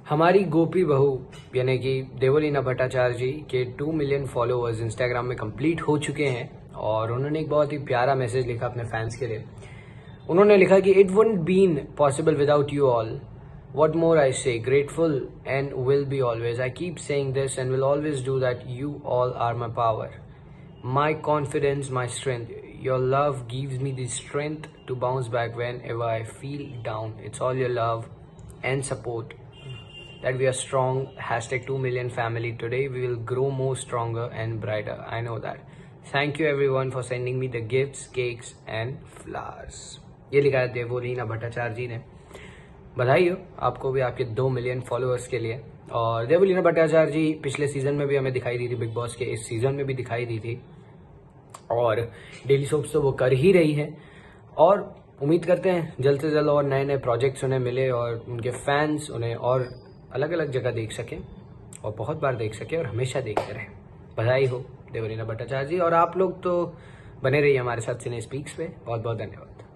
हमारी गोपी बहू यानी कि देवलीना भट्टाचार्य जी के 2 मिलियन फॉलोअर्स इंस्टाग्राम में कंप्लीट हो चुके हैं और उन्होंने एक बहुत ही प्यारा मैसेज लिखा अपने फैंस के लिए। उन्होंने लिखा कि it wouldn't been possible without you all. What more I say, grateful and will be always. I keep saying this and will always do that. You all are my power, my confidence, my strength. Your love gives me the strength to bounce back whenever I feel down. It's all your love and support that we are strong. Hashtag 2 million family. Today we will grow more stronger and brighter. I know that. Thank you everyone for sending me the gifts, cakes and flowers. ये लिखा है देवलीना भट्टाचार्य जी ने। बधाई हो आपको भी आपके 2 million followers के लिए। और देवलीना भट्टाचार्य जी पिछले सीजन में भी हमें दिखाई दी थी बिग बॉस के, इस सीजन में भी दिखाई दी थी और डेली सोप्स तो वो कर ही रही है। और उम्मीद करते हैं जल्द से जल्द और नए नए प्रोजेक्ट्स उन्हें मिले और उनके फैंस उन्हें और अलग अलग जगह देख सकें और बहुत बार देख सकें और हमेशा देखते रहें। बधाई हो देवलीना भट्टाचार्य जी। और आप लोग तो बने रहिए हमारे साथ सिने स्पीक्स पे। बहुत बहुत धन्यवाद।